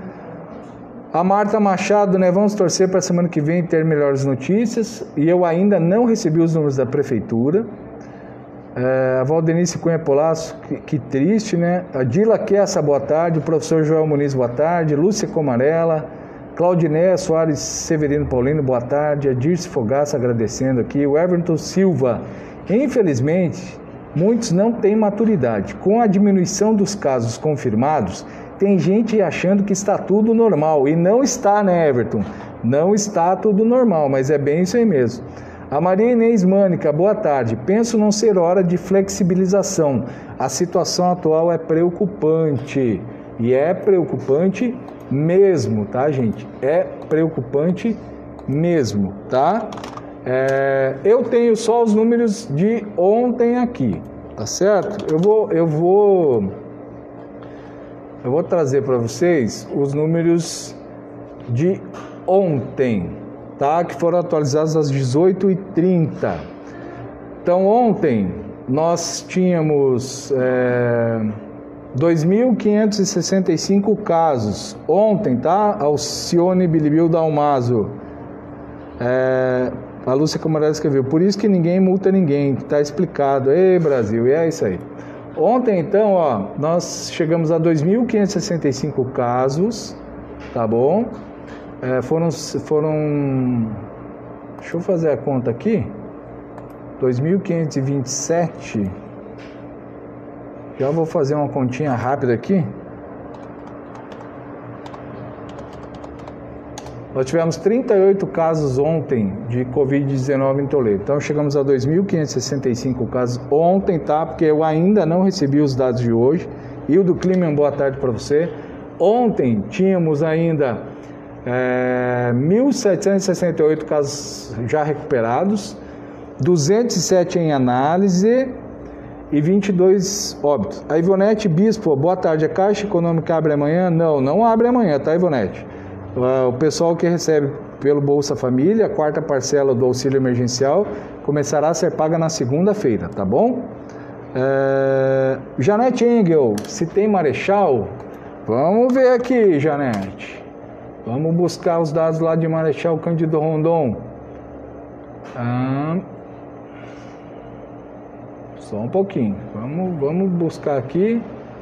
Speaker 1: A Marta Machado, né? Vamos torcer para a semana que vem ter melhores notícias. E eu ainda não recebi os números da prefeitura. É, a Valdenice Cunha Polasso, que, que triste, né? A Dila Quessa, boa tarde. O professor Joel Muniz, boa tarde. Lúcia Comarela. Claudinéia Soares Severino Paulino, boa tarde. A Dirce Fogaça agradecendo aqui. O Everton Silva, infelizmente, muitos não têm maturidade. Com a diminuição dos casos confirmados, tem gente achando que está tudo normal. E não está, né, Everton? Não está tudo normal, mas é bem isso aí mesmo. A Maria Inês Mânica, boa tarde. Penso não ser hora de flexibilização. A situação atual é preocupante. E é preocupante mesmo, tá, gente? É preocupante mesmo, tá? É, eu tenho só os números de ontem aqui, tá certo? Eu vou, eu vou, eu vou trazer para vocês os números de ontem, tá? Que foram atualizados às dezoito e trinta. Então, ontem nós tínhamos é, dois mil quinhentos e sessenta e cinco casos. Ontem, tá? Alcione Bilibil Dalmazo. É, a Lúcia Camarada escreveu, por isso que ninguém multa ninguém, tá explicado. Ei, Brasil, e é isso aí. Ontem, então, ó, nós chegamos a dois mil quinhentos e sessenta e cinco casos, tá bom? É, foram, foram, deixa eu fazer a conta aqui, dois mil quinhentos e vinte e sete, já vou fazer uma continha rápida aqui. Nós tivemos trinta e oito casos ontem de covid dezenove em Toledo, então chegamos a dois mil quinhentos e sessenta e cinco casos ontem, tá? Porque eu ainda não recebi os dados de hoje. E o do Clima, boa tarde para você. Ontem tínhamos ainda é, mil setecentos e sessenta e oito casos já recuperados, duzentos e sete em análise e vinte e dois óbitos. A Ivonete Bispo, boa tarde. A Caixa Econômica abre amanhã? Não, não abre amanhã, tá, Ivonete? O pessoal que recebe pelo Bolsa Família, a quarta parcela do auxílio emergencial, começará a ser paga na segunda-feira, tá bom? É... Janete Engel, se tem Marechal? Vamos ver aqui, Janete. Vamos buscar os dados lá de Marechal Cândido Rondon. Ah... Só um pouquinho. Vamos, vamos buscar aqui.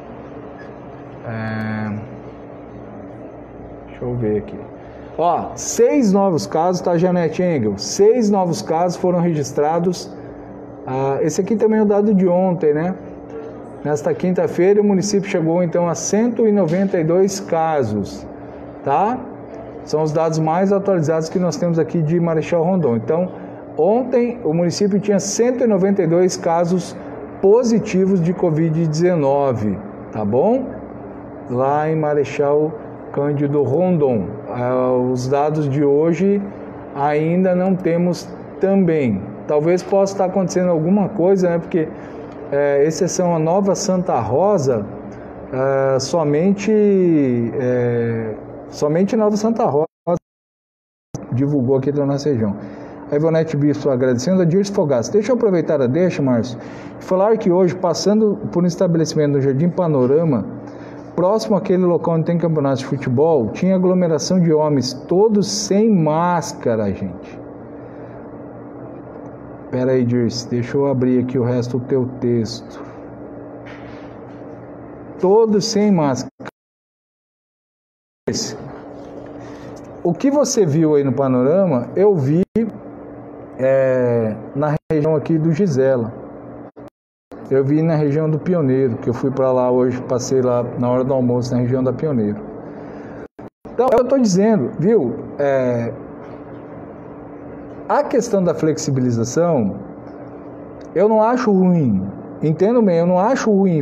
Speaker 1: É... Deixa eu ver aqui. Ó, seis novos casos, tá, Janete Engel? Seis novos casos foram registrados. Ah, esse aqui também é o dado de ontem, né? Nesta quinta-feira, o município chegou, então, a cento e noventa e dois casos, tá? São os dados mais atualizados que nós temos aqui de Marechal Rondon. Então, ontem, o município tinha cento e noventa e dois casos positivos de covid dezenove, tá bom? Lá em Marechal Cândido Rondon. Ah, os dados de hoje ainda não temos também. Talvez possa estar acontecendo alguma coisa, né? Porque, é, exceção a Nova Santa Rosa, é, somente, é, somente Nova Santa Rosa divulgou aqui da nossa região. A Ivonete Bispo agradecendo, a Dirce Fogaça. Deixa eu aproveitar a deixa, Márcio, e falar que hoje, passando por um estabelecimento no Jardim Panorama, próximo àquele local onde tem campeonato de futebol, tinha aglomeração de homens, todos sem máscara, gente. Pera aí, Dirce, deixa eu abrir aqui o resto do teu texto. Todos sem máscara. O que você viu aí no panorama, eu vi é, na região aqui do Gisela. Eu vi na região do Pioneiro, que eu fui para lá hoje, passei lá na hora do almoço na região da Pioneiro. Então, eu estou dizendo, viu, é, a questão da flexibilização, eu não acho ruim, entendo bem, eu não acho ruim,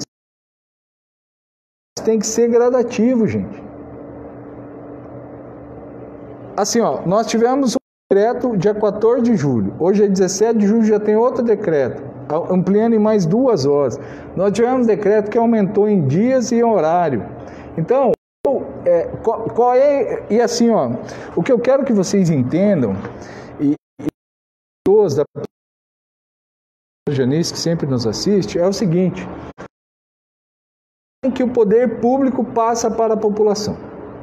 Speaker 1: tem que ser gradativo, gente. Assim, ó, nós tivemos decreto dia quatorze de julho. Hoje é dezessete de julho, já tem outro decreto, ampliando em mais duas horas. Nós tivemos um decreto que aumentou em dias e horário. Então, é, qual, qual é... E assim, ó, o que eu quero que vocês entendam, e, e pessoas da Janice, que sempre nos assiste, é o seguinte: que o poder público passa para a população.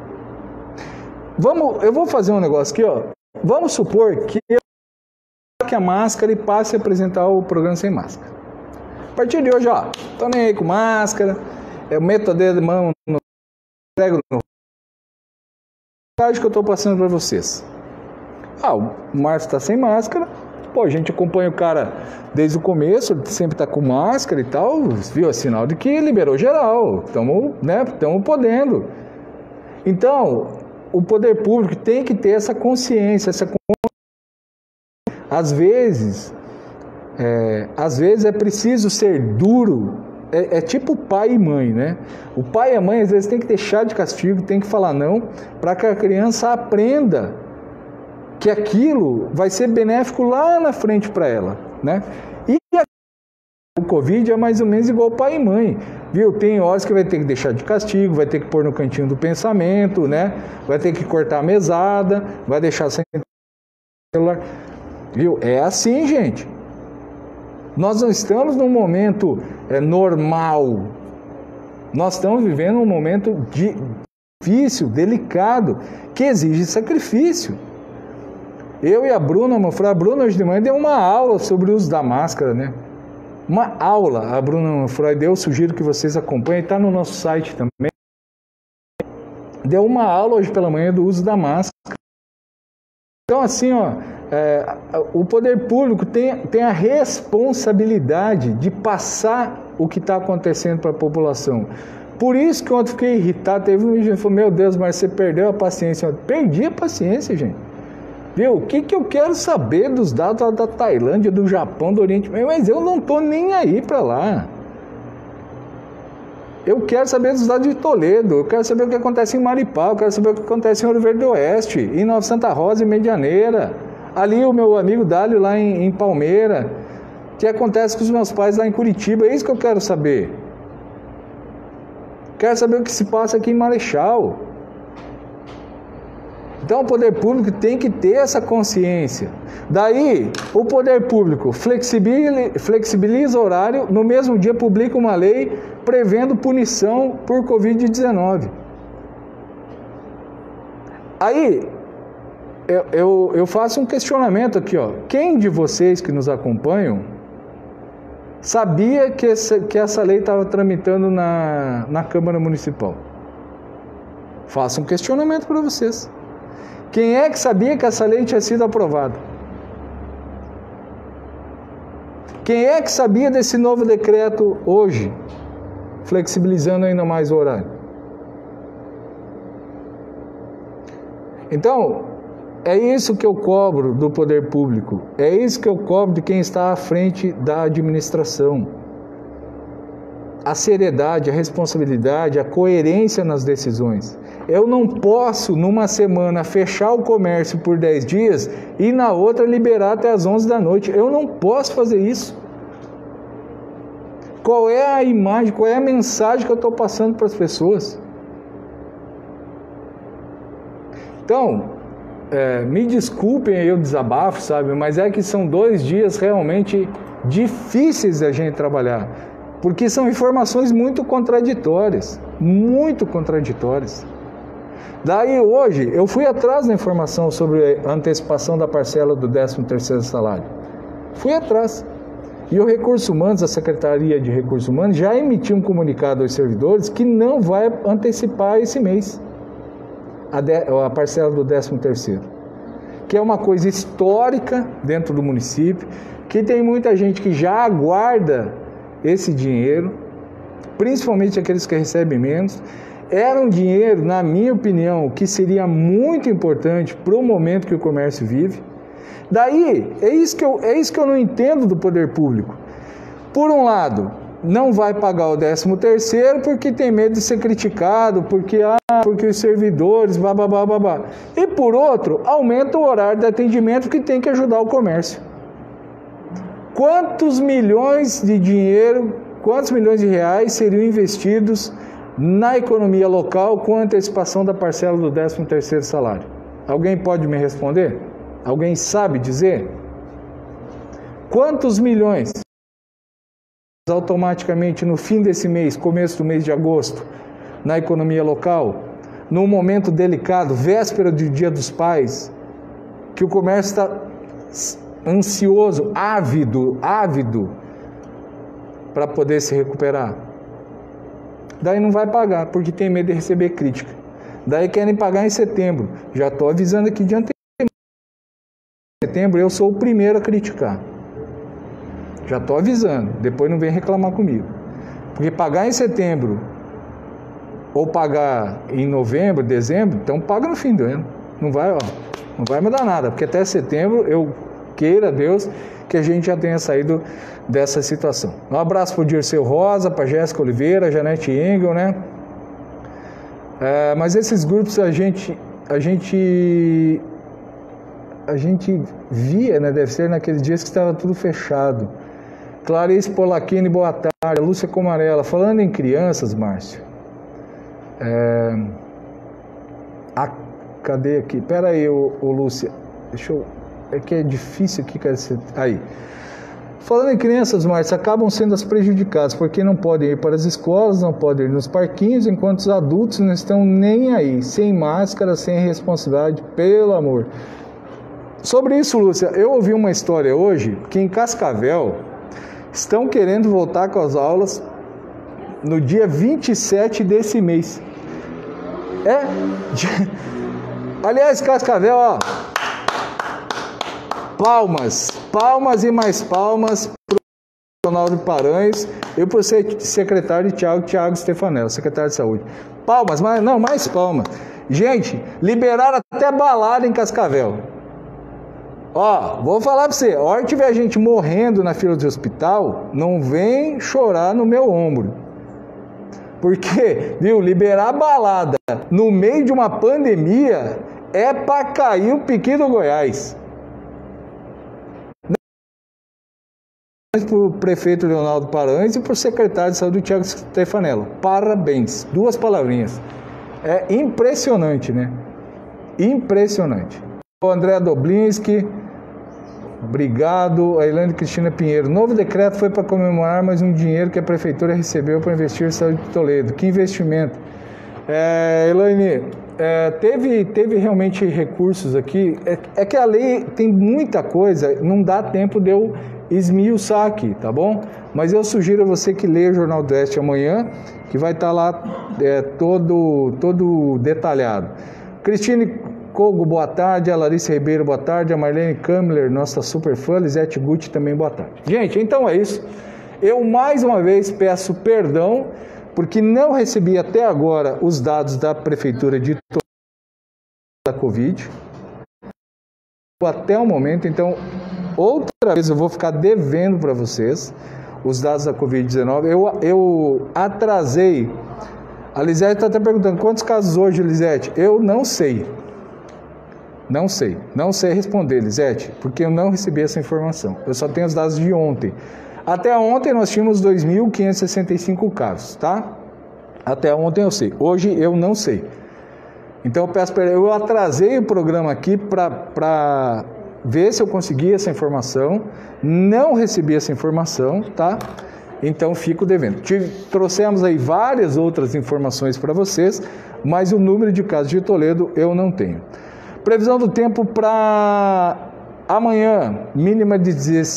Speaker 1: Vamos, eu vou fazer um negócio aqui, ó. Vamos supor que eu que a máscara e passe a apresentar o programa sem máscara. A partir de hoje, ó, tô nem aí com máscara, eu meto a dedo de mão no prego no que eu tô passando para vocês. Ah, o Márcio tá sem máscara. Pô, a gente acompanha o cara desde o começo, ele sempre tá com máscara e tal, viu? É sinal de que liberou geral. Estamos, né, estamos podendo. Então, o poder público tem que ter essa consciência, essa consciência. Às vezes, é, às vezes é preciso ser duro, é, é tipo pai e mãe, né? O pai e a mãe às vezes tem que deixar de castigo, tem que falar não, para que a criança aprenda que aquilo vai ser benéfico lá na frente para ela, né? E a... o Covid é mais ou menos igual pai e mãe, viu? Tem horas que vai ter que deixar de castigo, vai ter que pôr no cantinho do pensamento, né? Vai ter que cortar a mesada, vai deixar sem celular, viu? É assim, gente. Nós não estamos num momento é, normal. Nós estamos vivendo um momento de... difícil, delicado, que exige sacrifício. Eu e a Bruna, a Bruna hoje de manhã deu uma aula sobre o uso da máscara, né? Uma aula, a Bruna Manfroy deu, eu sugiro que vocês acompanhem, está no nosso site também. Deu uma aula hoje pela manhã do uso da máscara. Então, assim, ó, é, o poder público tem, tem a responsabilidade de passar o que está acontecendo para a população. Por isso que ontem eu fiquei irritado, teve um vídeo que falou, meu Deus, mas você perdeu a paciência. Eu perdi a paciência, gente. Viu? O que, que eu quero saber dos dados da Tailândia, do Japão, do Oriente Médio? Mas eu não estou nem aí para lá. Eu quero saber dos dados de Toledo, eu quero saber o que acontece em Maripá, eu quero saber o que acontece em Ouro Verde do Oeste, em Nova Santa Rosa e Medianeira. Ali o meu amigo Dálio lá em, em Palmeira. O que acontece com os meus pais lá em Curitiba? É isso que eu quero saber. Quero saber o que se passa aqui em Marechal. Então o poder público tem que ter essa consciência. Daí, o poder público flexibiliza, flexibiliza o horário, no mesmo dia publica uma lei prevendo punição por covid dezenove. Aí, eu, eu, eu faço um questionamento aqui, ó. Quem de vocês que nos acompanham sabia que essa, que essa lei estava tramitando na, na Câmara Municipal? Faço um questionamento para vocês. Quem é que sabia que essa lei tinha sido aprovada? Quem é que sabia desse novo decreto hoje, flexibilizando ainda mais o horário? Então, é isso que eu cobro do poder público, é isso que eu cobro de quem está à frente da administração. A seriedade, a responsabilidade, a coerência nas decisões. Eu não posso, numa semana, fechar o comércio por dez dias e na outra liberar até as onze da noite. Eu não posso fazer isso. Qual é a imagem, qual é a mensagem que eu estou passando para as pessoas? Então, é, me desculpem aí o desabafo, sabe? Mas é que são dois dias realmente difíceis da gente trabalhar. Porque são informações muito contraditórias, muito contraditórias. Daí hoje, eu fui atrás da informação sobre a antecipação da parcela do décimo terceiro salário. Fui atrás. E o Recursos Humanos, a Secretaria de Recursos Humanos, já emitiu um comunicado aos servidores que não vai antecipar esse mês a, de, a parcela do décimo terceiro. Que é uma coisa histórica dentro do município, que tem muita gente que já aguarda esse dinheiro, principalmente aqueles que recebem menos. Era um dinheiro, na minha opinião, que seria muito importante para o momento que o comércio vive. Daí, é isso que eu, é isso que eu não entendo do poder público. Por um lado, não vai pagar o décimo terceiro porque tem medo de ser criticado, porque ah, porque os servidores, babá, babá. E por outro, aumenta o horário de atendimento que tem que ajudar o comércio. Quantos milhões de dinheiro, quantos milhões de reais seriam investidos na economia local com a antecipação da parcela do décimo terceiro salário? Alguém pode me responder? Alguém sabe dizer? Quantos milhões automaticamente no fim desse mês, começo do mês de agosto, na economia local, num momento delicado, véspera do Dia dos Pais, que o comércio está ansioso, ávido, ávido para poder se recuperar. Daí não vai pagar, porque tem medo de receber crítica. Daí querem pagar em setembro. Já estou avisando aqui de antemão. Em setembro eu sou o primeiro a criticar. Já estou avisando. Depois não vem reclamar comigo. Porque pagar em setembro ou pagar em novembro, dezembro, então paga no fim do ano. Não vai, ó, não vai mudar nada, porque até setembro eu queira Deus que a gente já tenha saído dessa situação. Um abraço para o Dirceu Rosa, para Jéssica Oliveira, Janete Engel, né? É, mas esses grupos a gente, a gente, a gente via, né? Deve ser naqueles dias que estava tudo fechado. Clarice Polacchini, boa tarde. Lúcia Comarela, falando em crianças, Márcio. É, a, cadê aqui? Pera aí, ô, ô, Lúcia. Deixa eu... É que é difícil aqui, cara. Aí. Falando em crianças, Márcio, acabam sendo as prejudicadas, porque não podem ir para as escolas, não podem ir nos parquinhos, enquanto os adultos não estão nem aí, sem máscara, sem responsabilidade, pelo amor. Sobre isso, Lúcia, eu ouvi uma história hoje, que em Cascavel estão querendo voltar com as aulas no dia vinte e sete desse mês. É? Aliás, Cascavel, ó... Palmas, palmas e mais palmas para o Ronaldo Paranhos e para o secretário Tiago, Tiago Stefanello, secretário de Saúde. Palmas, mas não, mais palmas. Gente, liberaram até balada em Cascavel. Ó, vou falar para você, a hora que tiver gente morrendo na fila do hospital, não vem chorar no meu ombro. Porque, viu, liberar balada no meio de uma pandemia é para cair o piqui do Goiás. Para o prefeito Leonardo Paranhos e para o secretário de saúde Tiago Stefanello. Parabéns. Duas palavrinhas. É impressionante, né? Impressionante. O André Doblinski, obrigado. A Elaine Cristina Pinheiro. Novo decreto foi para comemorar mais um dinheiro que a prefeitura recebeu para investir em saúde de Toledo. Que investimento. É, Elaine, é, teve, teve realmente recursos aqui. É, é que a lei tem muita coisa, não dá tempo de eu esmiuçar aqui, tá bom? Mas eu sugiro a você que leia o Jornal do Oeste amanhã, que vai estar lá é, todo, todo detalhado. Cristine Kogo, boa tarde. A Larissa Ribeiro, boa tarde. A Marlene Kamler, nossa super fã. Lisete Gucci, também boa tarde. Gente, então é isso. Eu mais uma vez peço perdão, porque não recebi até agora os dados da Prefeitura de da Covid. Até o momento, então... Outra vez eu vou ficar devendo para vocês os dados da covid dezenove. Eu, eu atrasei. A Lisete está até perguntando, quantos casos hoje, Lisete? Eu não sei. Não sei. Não sei responder, Lisete, porque eu não recebi essa informação. Eu só tenho os dados de ontem. Até ontem nós tínhamos dois mil quinhentos e sessenta e cinco casos, tá? Até ontem eu sei. Hoje eu não sei. Então eu peço para eu atrasei o programa aqui para... Pra... ver se eu consegui essa informação, não recebi essa informação, tá? Então fico devendo. Tive, trouxemos aí várias outras informações para vocês, mas o número de casos de Toledo eu não tenho. Previsão do tempo para amanhã, mínima de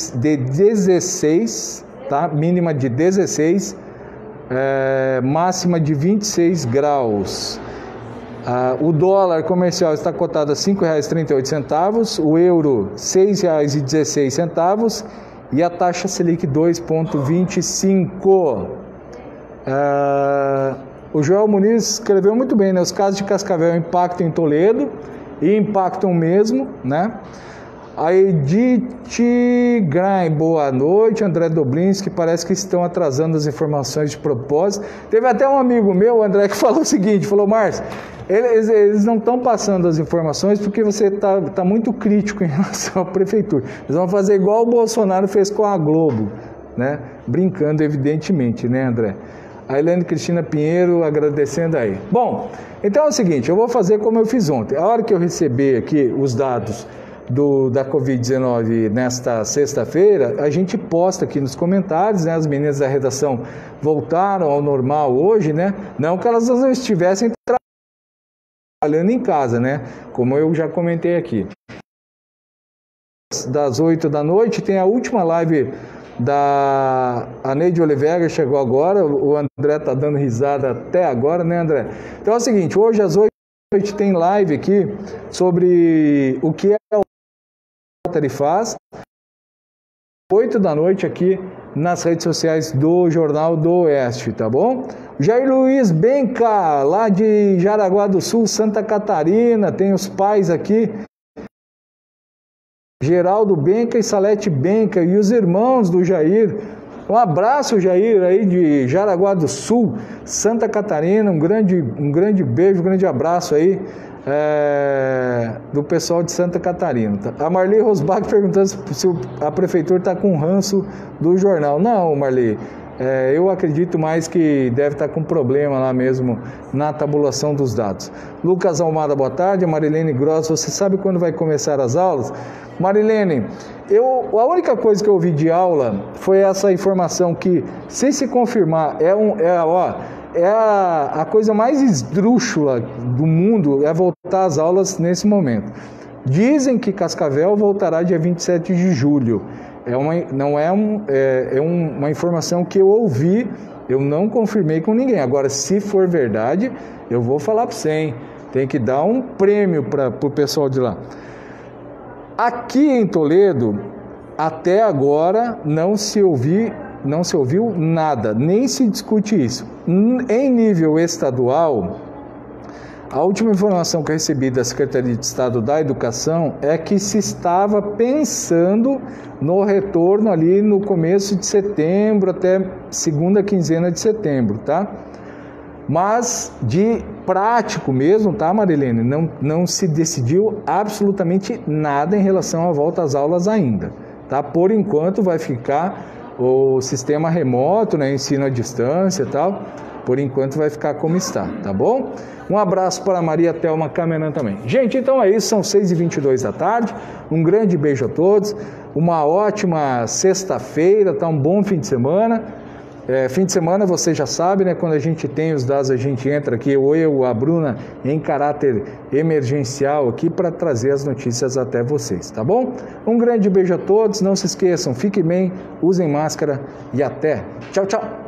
Speaker 1: dezesseis, tá? Mínima de dezesseis, é, máxima de vinte e seis graus. Ah, o dólar comercial está cotado a cinco reais e trinta e oito centavos, o euro seis reais e dezesseis centavos e a taxa Selic dois vírgula vinte e cinco. Ah, o Joel Muniz escreveu muito bem, né? Os casos de Cascavel impactam em Toledo e impactam mesmo, né? A Edith Grain, boa noite. André Doblinski, parece que estão atrasando as informações de propósito. Teve até um amigo meu, André, que falou o seguinte, falou, Márcio, eles, eles não estão passando as informações porque você está tá muito crítico em relação à prefeitura. Eles vão fazer igual o Bolsonaro fez com a Globo, né? Brincando, evidentemente, né, André? A Helene Cristina Pinheiro agradecendo aí. Bom, então é o seguinte, eu vou fazer como eu fiz ontem. A hora que eu receber aqui os dados do, da covid dezenove nesta sexta-feira, a gente posta aqui nos comentários, né? As meninas da redação voltaram ao normal hoje, né? Não que elas não estivessem trabalhando em casa, né? Como eu já comentei aqui. Das oito da noite tem a última live da a Neide Oliveira, chegou agora, o André tá dando risada até agora, né, André? Então é o seguinte, hoje às oito da noite tem live aqui sobre o que é o Rotary faz, oito da noite aqui nas redes sociais do Jornal do Oeste, tá bom? Jair Luiz Benca, lá de Jaraguá do Sul, Santa Catarina, tem os pais aqui, Geraldo Benca e Salete Benca e os irmãos do Jair. Um abraço, Jair, aí de Jaraguá do Sul, Santa Catarina, um grande, um grande beijo, um grande abraço aí é, do pessoal de Santa Catarina. A Marli Rosbach perguntando se a prefeitura está com ranço do jornal. Não, Marli, é, eu acredito mais que deve estar com problema lá mesmo na tabulação dos dados. Lucas Almada, boa tarde. Marilene Gross, você sabe quando vai começar as aulas? Marilene, eu, a única coisa que eu ouvi de aula foi essa informação que, se se confirmar, é, um, é, ó, é a, a coisa mais esdrúxula do mundo, é voltar às aulas nesse momento. Dizem que Cascavel voltará dia vinte e sete de julho. É uma, não é, um, é, é um, uma informação que eu ouvi, eu não confirmei com ninguém. Agora, se for verdade, eu vou falar para você, hein? Tem que dar um prêmio para o pessoal de lá. Aqui em Toledo, até agora, não se ouvi, não se ouviu nada, nem se discute isso. Em nível estadual, a última informação que eu recebi da Secretaria de Estado da Educação é que se estava pensando no retorno ali no começo de setembro até segunda quinzena de setembro, tá? Mas de prático mesmo, tá, Marilene? Não, não se decidiu absolutamente nada em relação à volta às aulas ainda, tá? Por enquanto vai ficar o sistema remoto, né, ensino à distância e tal, por enquanto vai ficar como está, tá bom? Um abraço para a Maria Thelma Cameran também. Gente, então é isso, são seis e vinte e dois da tarde, um grande beijo a todos, uma ótima sexta-feira, tá? Um bom fim de semana. É, fim de semana, você já sabe, né? Quando a gente tem os dados, a gente entra aqui, ou eu, a Bruna, em caráter emergencial aqui para trazer as notícias até vocês, tá bom? Um grande beijo a todos, não se esqueçam, fiquem bem, usem máscara e até. Tchau, tchau!